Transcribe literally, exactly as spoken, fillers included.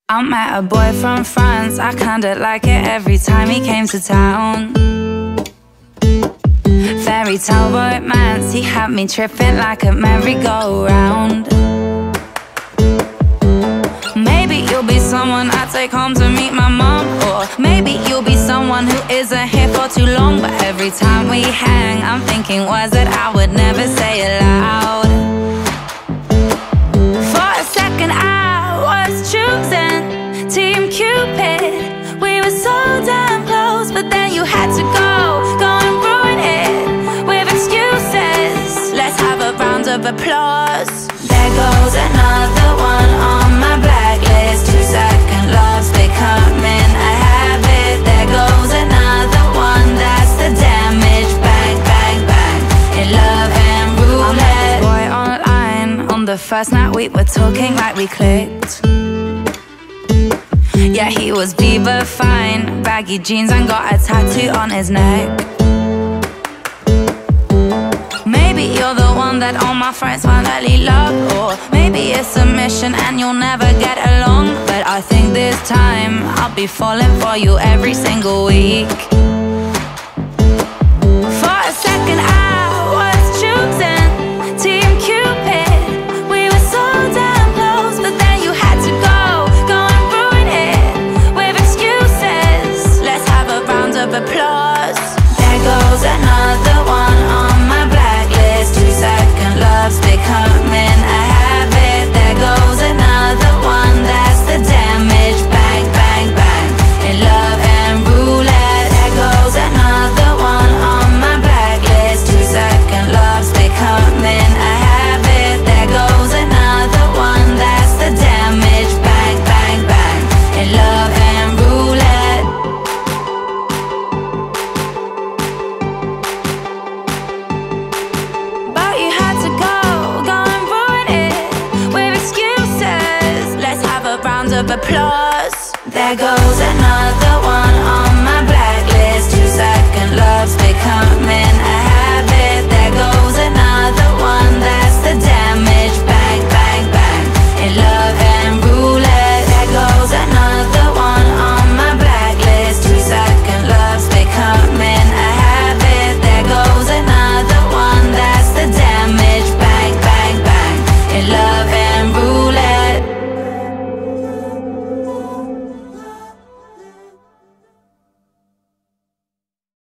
I met a boy from France, I kinda like it every time he came to town. Fairy tale romance, he had me tripping like a merry-go-round. Maybe you'll be someone I take home to meet my mom, or maybe you'll be someone who isn't here for too long. But every time we hang, I'm thinking words that I would never say aloud. For a second I was choosing Team Cupid. We were so damn close, but then you had to go, go and ruin it with excuses. Let's have a round of applause. There goes another one on my blacklist. Two second loves becoming a habit. There goes another one, that's the damage. Bang, bang, bang, in love and roulette. I met this boy online. On the first night we were talking like we clicked. Yeah, he was Bieber fine, baggy jeans and got a tattoo on his neck. Maybe you're the one that all my friends finally love, or maybe it's a mission and you'll never get along. But I think this time I'll be falling for you every single week. For a second I was choosing Team Cupid. We were so damn close, but then you had to go, go and ruin it with excuses. Let's have a round of applause. There goes another one on my blacklist. Two second loves becoming a habit. There goes another one, that's the damage. Bang, bang, bang, in love and roulette. There goes another one on my blacklist. Two second loves becoming a habit. There goes another one, that's the damage. Bang, bang, bang, in love and roulette. But you had to go, go and ruin it with excuses. Let's have a round of applause. There goes another one.